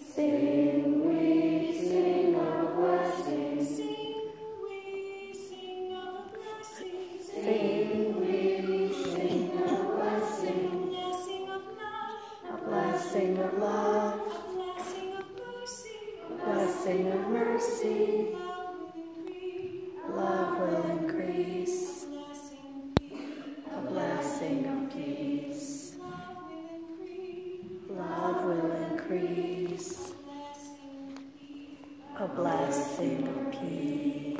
Sing, we sing of blessings. Sing, we sing of blessing. A blessing of love. A blessing of mercy. Love will increase. A blessing of peace. Love will increase. A blessing of peace.